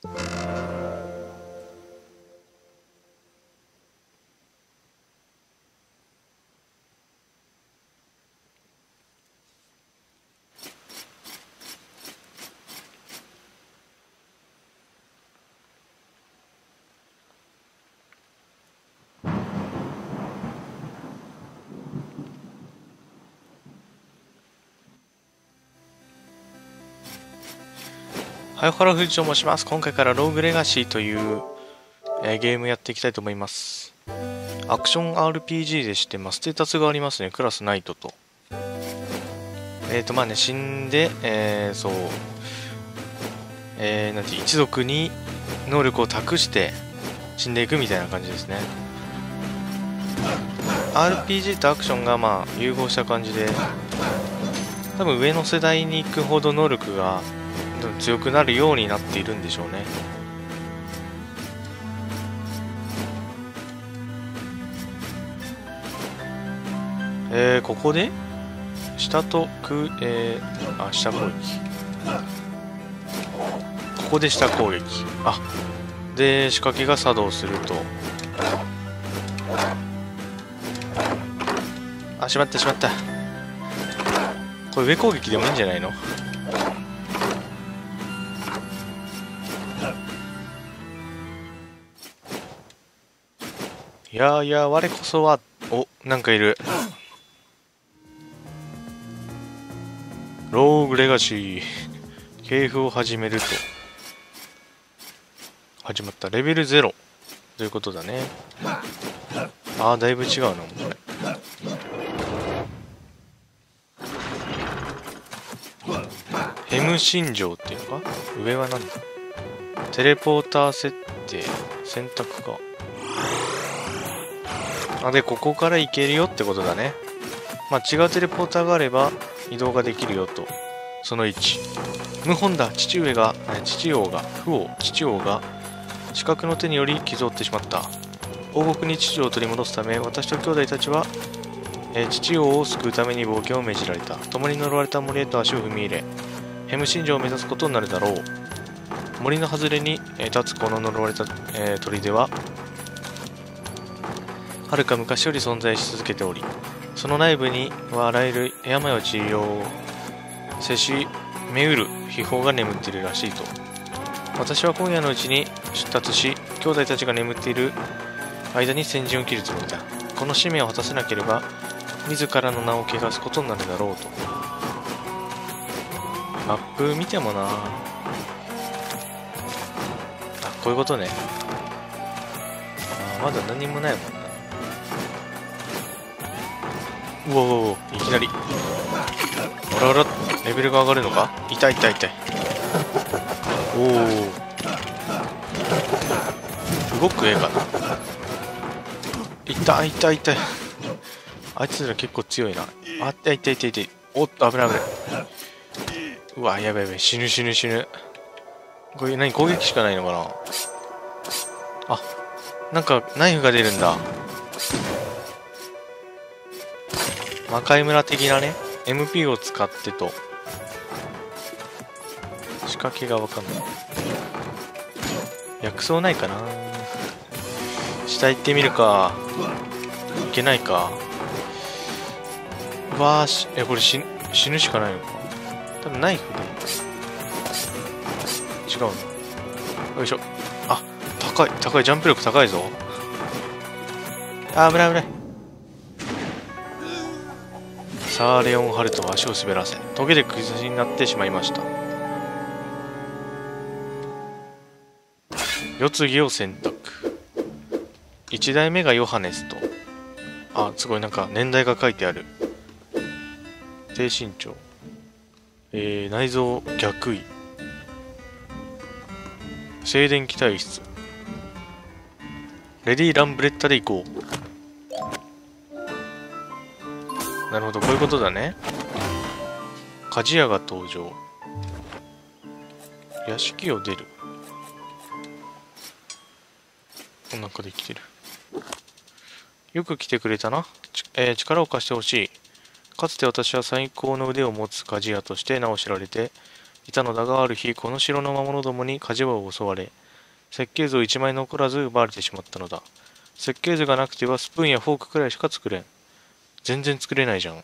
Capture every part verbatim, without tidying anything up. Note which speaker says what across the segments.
Speaker 1: はい、原藤と申します。今回からローグレガシーという、えー、ゲームやっていきたいと思います。アクション アールピージー でして、まあ、ステータスがありますね。クラスナイトと。えっ、ー、と、まあね、死んで、えー、そう、えー、なんて、一族に能力を託して死んでいくみたいな感じですね。アールピージー とアクションが、まあ、融合した感じで、多分上の世代に行くほど能力が強くなるようになっているんでしょうね。えー、ここで下と空、えー、あ、下攻撃。ここで下攻撃。あ、で、仕掛けが作動すると。あ、しまったしまった。これ上攻撃でもいいんじゃないの？いやいや、我こそは。お、なんかいる。ローグレガシー。系譜を始めると。始まった。レベルゼロ。ということだね。ああ、だいぶ違うな、これ。ヘム信条っていうのか？上はなんだ？テレポーター設定。選択か。あ、で、ここから行けるよってことだね。まあ、違うテレポーターがあれば移動ができるよと。そのいち。謀反だ。父上が、父王が、父王、父王が、刺客の手により傷を負ってしまった。王国に父王を取り戻すため、私と兄弟たちは、えー、父王を救うために冒険を命じられた。共に呪われた森へと足を踏み入れ、ヘム信条を目指すことになるだろう。森の外れに、えー、立つこの呪われた、えー、砦は、はるか昔より存在し続けており、その内部にはあらゆる病を治療せしめうる秘宝が眠っているらしいと。私は今夜のうちに出立し、兄弟たちが眠っている間に先陣を切るつもりだ。この使命を果たせなければ自らの名を汚すことになるだろうと。マップ見てもなあ、こういうことね。あ、まだ何もないもんな。うわうわうわ、いきなり。あらあら、レベルが上がるのか？痛い痛い痛い。おお、動く絵かな。痛い痛い痛い。あいつら結構強いな。あ、痛い痛い痛い痛い。おっと、危ない危ない。うわ、やばいやばい、死ぬ死ぬ死ぬ。これ何、攻撃しかないのかな。あ、なんかナイフが出るんだ。魔界村的なね、 エムピー を使ってと。仕掛けがわかんない。薬草ないかな。下行ってみるか。いけないか。うわーし、え、これ死死ぬしかないのか。多分ナイフで違うの。よいしょ。あ、高い高い、ジャンプ力高いぞ。あー、危ない危ない。さあ、レオンハルトは足を滑らせ、トゲで崩しになってしまいました。世継ぎを選択。いち代目がヨハネスと。あ、すごい、なんか年代が書いてある。低身長。えー、内臓逆位。静電気体質。レディー・ランブレッタで行こう。なるほど、こういうことだね。鍛冶屋が登場。屋敷を出る。お腹できてる。よく来てくれたな。ち、えー、力を貸してほしい。かつて私は最高の腕を持つ鍛冶屋として名を知られていたのだが、ある日この城の魔物どもに火事場を襲われ、設計図を一枚残らず奪われてしまったのだ。設計図がなくてはスプーンやフォークくらいしか作れん。全然作れないじゃん。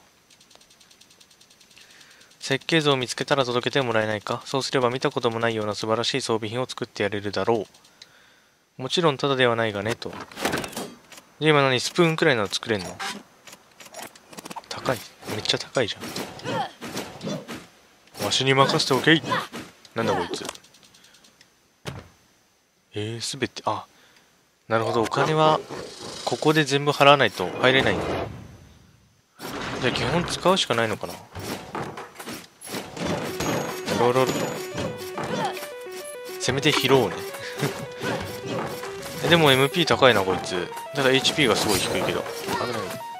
Speaker 1: 設計図を見つけたら届けてもらえないか。そうすれば見たこともないような素晴らしい装備品を作ってやれるだろう。もちろんただではないがね、と。で、今何スプーンくらいなの作れんの？高い。めっちゃ高いじゃん。わしに任せておけい。なんだこいつ。えー、すべて、あ、なるほど。お金は、ここで全部払わないと入れないんだ。じゃあ基本使うしかないのかな。ロロロ。せめて拾おうね。でも エムピー 高いなこいつ。ただ エイチピー がすごい低いけど。危ない。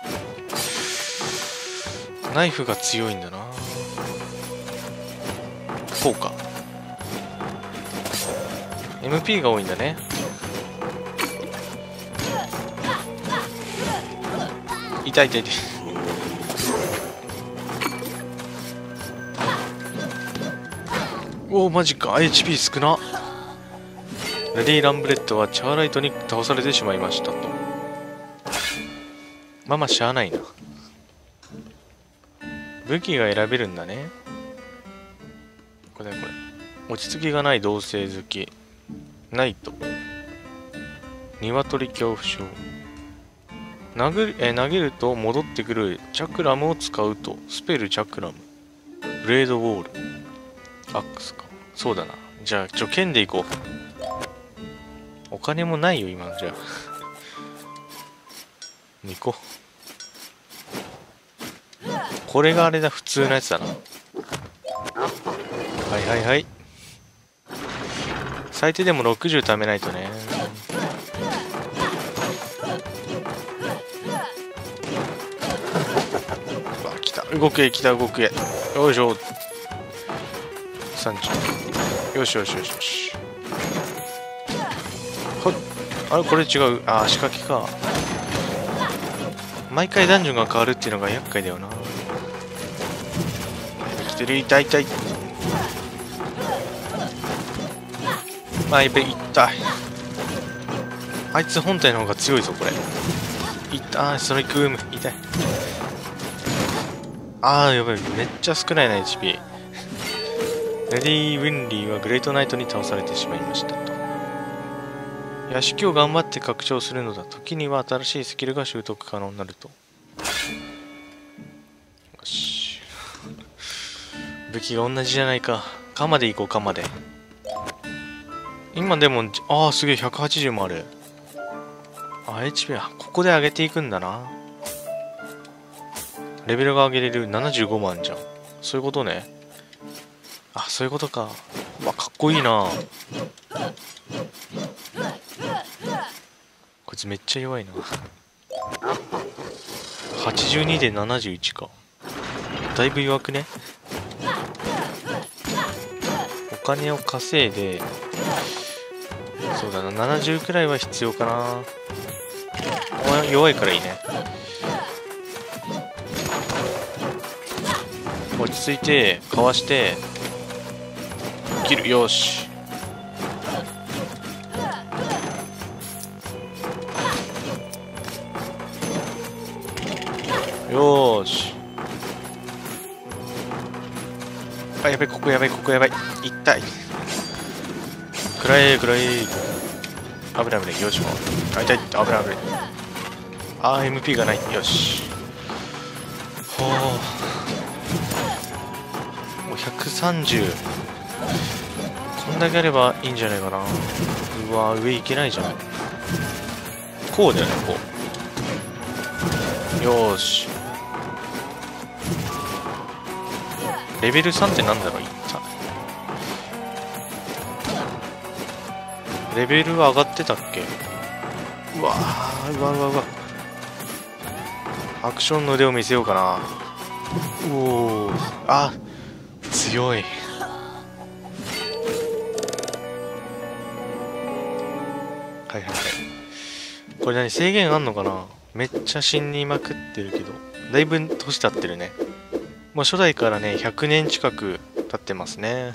Speaker 1: ナイフが強いんだな。こうか。エムピー が多いんだね。痛い痛い痛い。おおマジか。 エイチピー 少な。レディ・ランブレットはチャーライトに倒されてしまいましたと。まあまあしゃあないな。武器が選べるんだね。これこれ。落ち着きがない同性好き。ナイト。鶏恐怖症。殴る、え投げると戻ってくるチャクラムを使うと。スペルチャクラム。ブレードウォール。アックスか。そうだな。じゃあ、ちょ、剣でいこう。お金もないよ、今。じゃあ。行こう。これがあれだ、普通のやつだな。はいはいはい。最低でもろくじゅう貯めないとね。うわ、来た。動け、来た、動け。よいしょ。さんじゅう。よしよしよしよし。はっ。あれこれ違う。ああ、仕掛けか。毎回ダンジョンが変わるっていうのが厄介だよな。来てる。痛い痛い。あ、やべ、痛い。あいつ本体の方が強いぞ、これ。痛い、ストライクウーム。痛い。あー、やばい。めっちゃ少ないな、エイチピー。レディー・ウィンリーはグレートナイトに倒されてしまいましたと。屋敷を頑張って拡張するのだ。時には新しいスキルが習得可能になると。よし。武器が同じじゃないか。鎌でいこう、鎌で。今でも、ああ、すげえ、ひゃくはちじゅうもある。あ、エイチピー は、ここで上げていくんだな。レベルが上げれるななじゅうごまんじゃん。そういうことね。あ、そういうことか。うわ、かっこいいな。こいつめっちゃ弱いな。はちじゅうにでななじゅういちか。だいぶ弱くね。お金を稼いで、そうだな、ななじゅうくらいは必要かな。弱いからいいね。落ち着いて、かわして、切る。よし。よーし。あ、やばい、ここやばい、ここやばい。痛い。くらえ、くらえ。危ない危ない。よしも。あ、痛い。危ない危ない。あー、エムピー がない。よし。ほー。もうひゃくさんじゅう。こんだけあればいいんじゃないかな。うわ、上行けないじゃん。こうだよね、こう。よーし。レベルさんってなんだろう、いった。レベルは上がってたっけ。うわー、うわうわうわ。アクションの腕を見せようかな。うおー、あ、強い。はいはいはい。これ何、制限あんのかな。めっちゃ死にまくってるけど、だいぶ年経ってるね。もう初代からね、ひゃくねん近く立ってますね。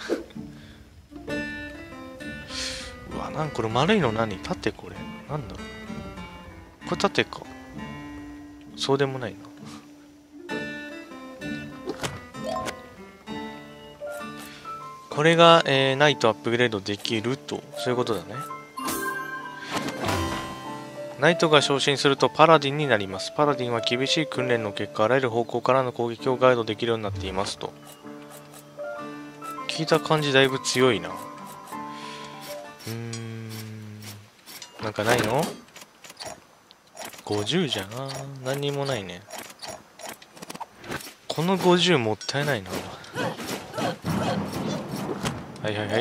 Speaker 1: うわ、なんこれ丸いの何？縦これ。なんだろう。これ縦か。そうでもないな。これが、えー、ナイトアップグレードできると、そういうことだね。ナイトが昇進するとパラディンになります。パラディンは厳しい訓練の結果、あらゆる方向からの攻撃をガイドできるようになっていますと。聞いた感じだいぶ強いな。うーん。なんかないの？ ごじゅう じゃな。何にもないね。このごじゅうもったいないな。はいはいはい。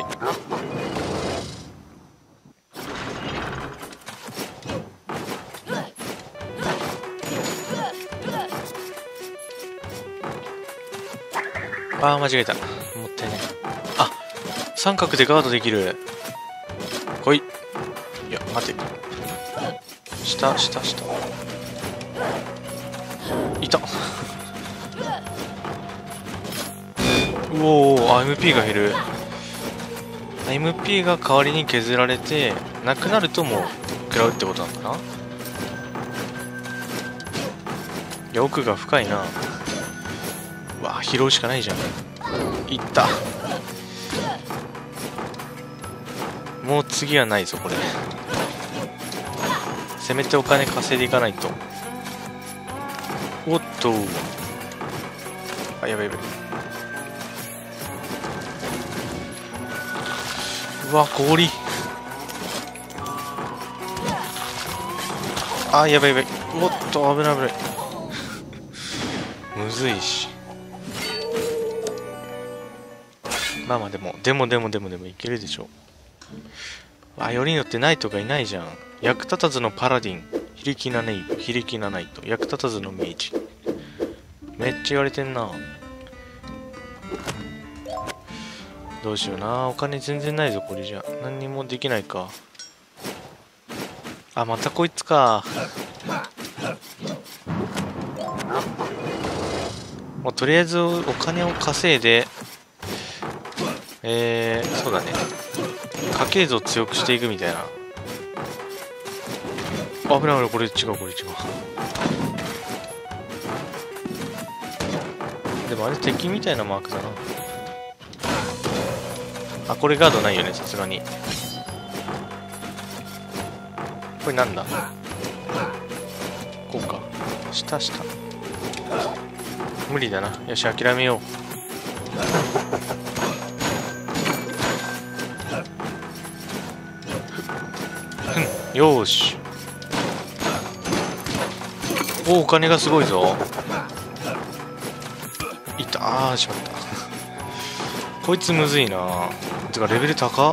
Speaker 1: あー、間違えた。もったいない。あ、三角でガードできる。来い。いや、待て。下、下、下。いた。うおー、あ、エムピー が減る。エムピー が代わりに削られて、なくなるともう食らうってことなんだな。いや、奥が深いな。うわ、拾うしかないじゃん。いった。もう次はないぞ、これ。せめてお金稼いでいかないと。おっと。あ、やばいやばい。うわ、氷。あ、やばいやばい。おっと、危ない危ない。むずいし。まあまあ、でも、でもでもでもでもいけるでしょ。あ、よりによってナイトがいないじゃん。役立たずのパラディン。非力なネイブ。非力なナイト。役立たずのメイジ。めっちゃ言われてんな。どうしような。お金全然ないぞ、これじゃ。何にもできないか。あ、またこいつか。もうとりあえずお金を稼いで、えー、そうだね。家系図を強くしていくみたいな。危ない危ない、これ違う、これ違う。でもあれ敵みたいなマークだな。あ、これガードないよね、さすがに。これなんだ？こうか。下下。無理だな。よし、諦めよう。よーし。お、お金がすごいぞ。いた。あー、しまった。こいつむずいな。てかレベル高っ。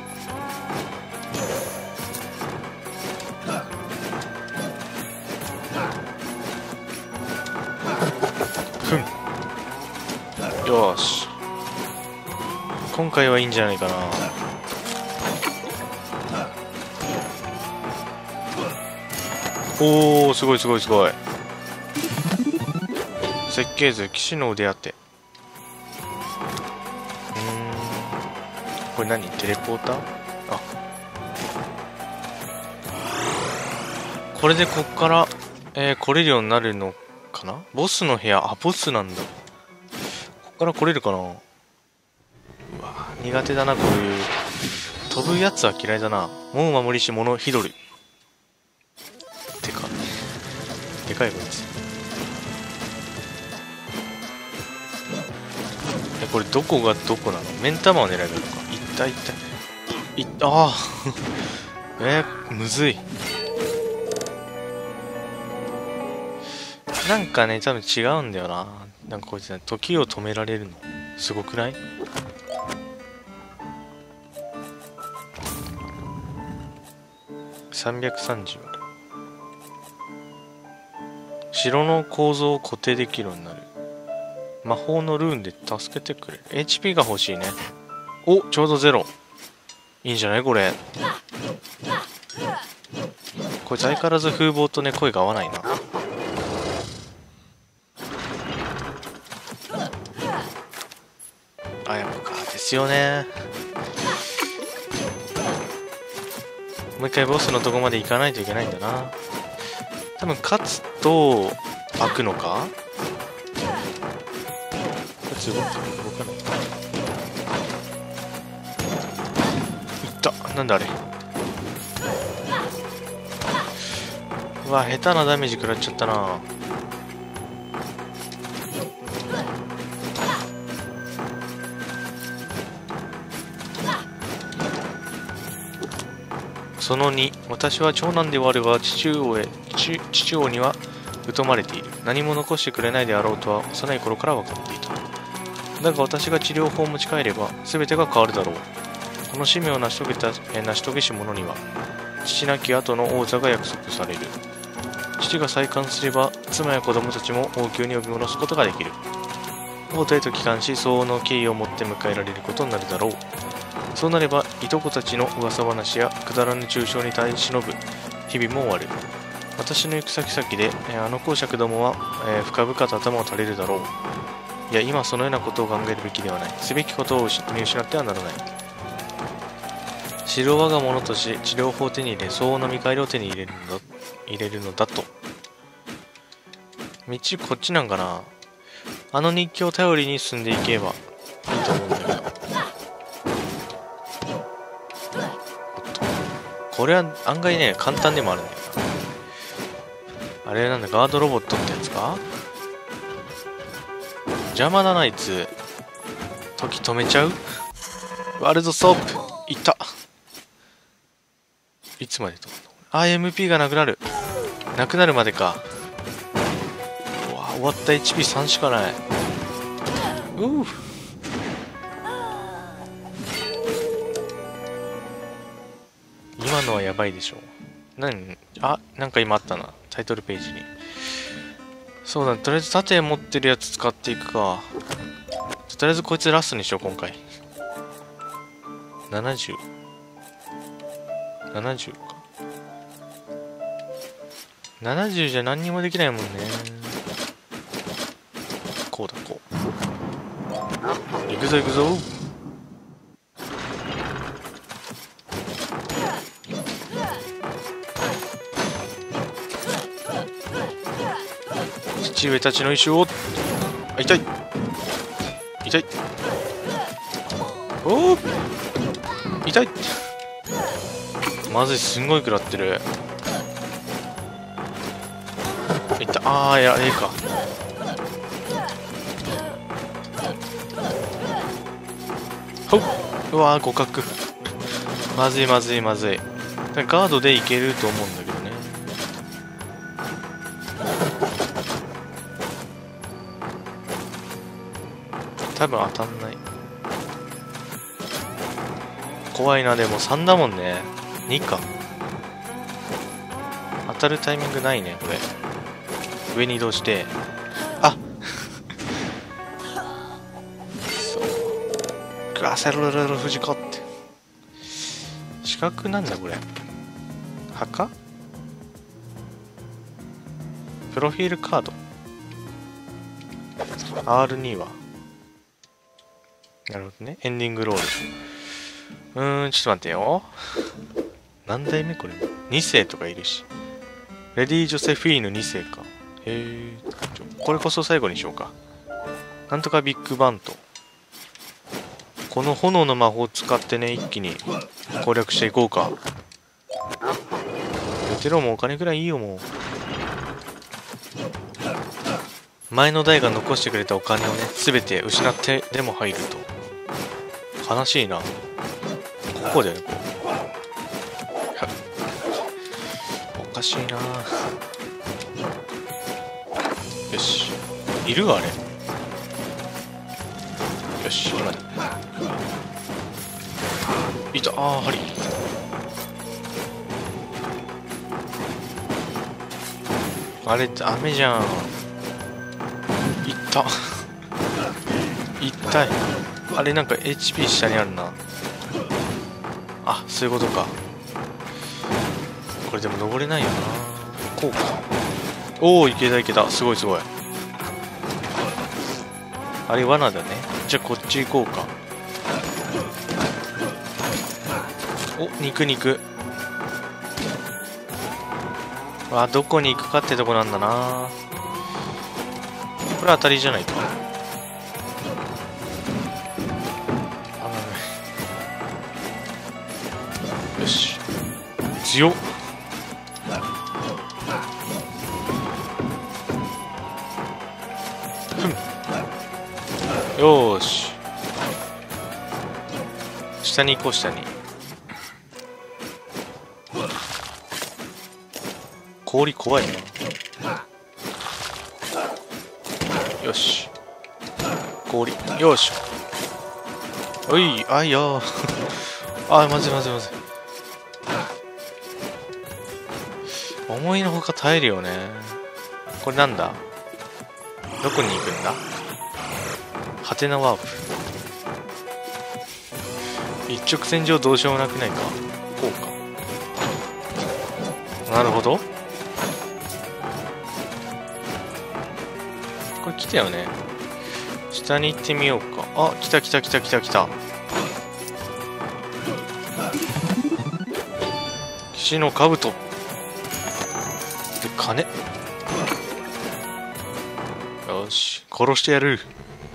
Speaker 1: ふん。よーし。今回はいいんじゃないかな。おー、すごいすごいすごい。設計図、騎士の腕当て。うーん。これ何？テレポーター？あ。これでこっから、えー、来れるようになるのかな？ボスの部屋、あ、ボスなんだ。こっから来れるかな？うわ、苦手だな、こういう。飛ぶやつは嫌いだな。もう守りし物ひどる。てか、でかいこいつ。え、これどこがどこなの？目ん玉を狙えばいいのか。いったいったいった。ああえー、むずい。なんかね、多分違うんだよな。なんかこいつね、時を止められるのすごくない？さんびゃくさんじゅう。城の構造を固定できるようになる。魔法のルーンで助けてくれる。エイチピー が欲しいね。お、ちょうどゼロ。いいんじゃないこれ。こいつ相変わらず風貌とね、声が合わないな。あ、やっぱか。 ですよね。もう一回ボスのとこまで行かないといけないんだな。多分勝つと開くのか。こっち動く動かない。いった。なんだあれ。うわ、下手なダメージ食らっちゃったな。そのに、私は長男ではあるが父上へ、父、父王には疎まれている。何も残してくれないであろうとは幼い頃から分かっていた。だが私が治療法を持ち帰れば全てが変わるだろう。この使命を成し遂げた、え成し遂げし者には父なき後の王座が約束される。父が再刊すれば妻や子供たちも王宮に呼び戻すことができる。王都へと帰還し相応の敬意を持って迎えられることになるだろう。そうなればいとこたちの噂話やくだらぬ抽象に耐え忍ぶ日々も終わる。私の行く先々であの公爵どもは、えー、深々と頭を垂れるだろう。いや今そのようなことを考えるべきではない。すべきことを見失ってはならない。城を我が物とし治療法を手に入れ相応の見返りを手に入れるのだ入れるのだと。道こっちなんかな。あの日記を頼りに進んでいけばいいと思うんだけど。これは案外ね簡単でもあるんだよな。あれなんだ、ガードロボットってやつか。邪魔だなあいつ。時止めちゃう。ワールドソープいった。いつまでとあ エムピー がなくなる。なくなるまでか。うわ終わった。 エイチピーさん しかない。うう今のはやばいでしょ。何あなんか今あったな、タイトルページに。そうだ、とりあえず盾持ってるやつ使っていくか。とりあえずこいつラストにしよう今回。ななじゅう ななじゅうか。ななじゅうじゃ何にもできないもんね。こうだこう。行くぞ行くぞ。父上たちの意志を。あ痛い痛い。おお痛い。まずい、すんごい食らってる。いった。ああいやええか。ほっうわー互角。まずいまずいまずい。ガードでいけると思うんだけどね。多分当たんない。怖いな。でもさんだもんね。にか。当たるタイミングないねこれ。上に移動して、あそうグアセルルルフジコって。四角なんだこれ。墓。プロフィールカード アールツー はなるほどね。エンディングロール。うーん、ちょっと待ってよ。何代目これ。に世とかいるし。レディ・ジョセフィーヌに世か。へえ。これこそ最後にしようか。なんとかビッグバント。この炎の魔法を使ってね、一気に攻略していこうか。ベテロもお金くらいいいよ、もう。前の代が残してくれたお金をね、すべて失ってでも入ると。悲しいな。ここだよね、こう。おかしいな。よし。いるあれ。よし、今だ。いた。あー、針。あれ、ダメじゃん。いった。痛い。あれなんか エイチピー 下にあるな。あ、そういうことか。これでも登れないよな。こうか。おお、いけたいけた。すごいすごい。あれ罠だね。じゃあこっち行こうか。 お、肉肉。あ、どこに行くかってとこなんだな。これ当たりじゃないか。あ、よし。強っ。ふん。よーし。下に行こう、下に。氷怖いな。よし。氷。よし。おい、あいやー。あ、まずいまずいまずい。思いのほか耐えるよね。これなんだ？どこに行くんだ？ハテナワープ。一直線上どうしようもなくないか？こうか。なるほど。これ来たよね。下に行ってみようか。あ、来た来た来た来た来た。騎士の兜。で、金。よし、殺してやる。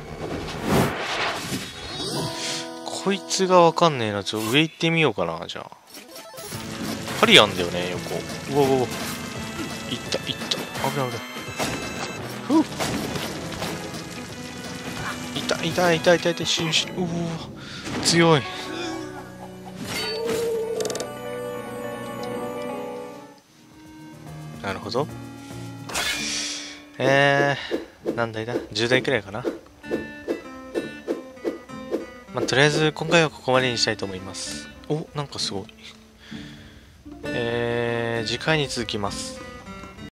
Speaker 1: こいつがわかんねえな。ちょ、上行ってみようかな、じゃあ。針あんだよね、横。うわうわうわ。いった、いった。危ない危ない。ふう。痛い痛い痛い痛い痛い。しんしん。うわ強い。なるほど。えー、何台だ ?じゅう 台くらいかな。まあ、とりあえず今回はここまでにしたいと思います。お、なんかすごい。えー、次回に続きます。